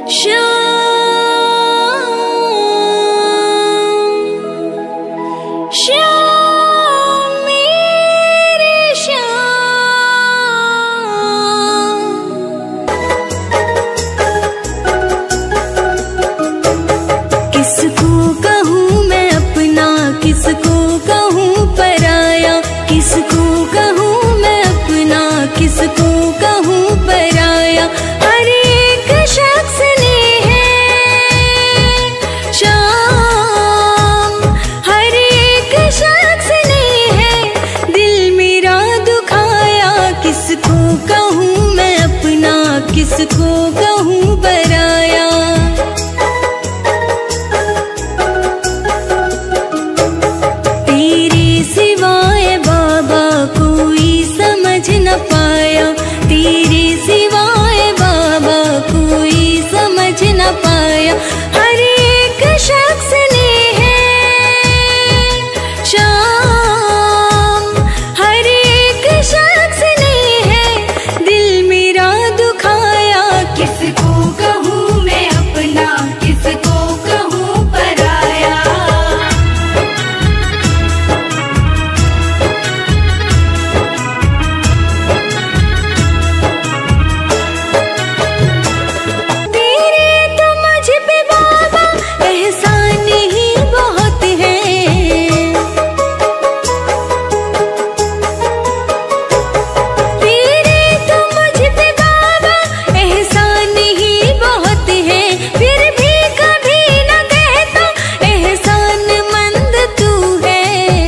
किसको कहूँ पराया। तेरे सिवाय बाबा कोई समझ न पाया, तेरे सिवाय बाबा कोई समझ न पाया। हर एक शख्स ने है शाम, हर एक शख्स ने है दिल मेरा दुखाया। किसको कहूँ मैं अपना, किसको कहूँ पराया। तेरे तो मुझ पे बाबा एहसान ही बहुत है, तेरे तो मुझ पे बाबा एहसान ही बहुत है। फिर भी कभी न कहता एहसान मंद तू है।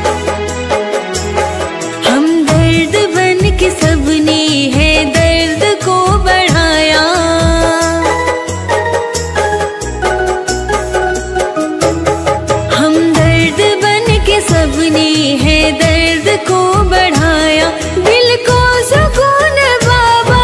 हम दर्द बन के सबने है दर्द को बढ़ाया। हम दर्द बन के सबने है दर्द को बढ़ाया। दिल को सुकून बाबा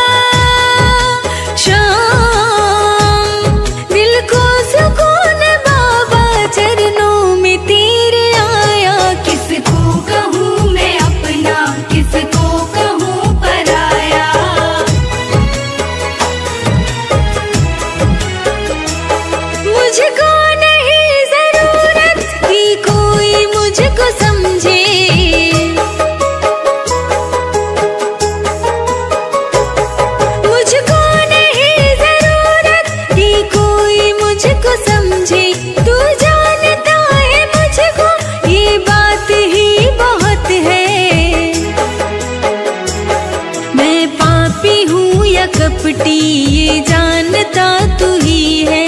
शाम, दिल को सुकून बाबा चरणों में तेरे आया। किसको कहूँ मैं अपना, किसको कहूँ पराया। मुझको नहीं जरूरत कि कोई मुझको समझे, मुझको नहीं जरूरत कि कोई मुझको समझे। तू जानता है मुझको ये बात ही बहुत है। मैं पापी हूँ या कपटी ये जानता तू ही है।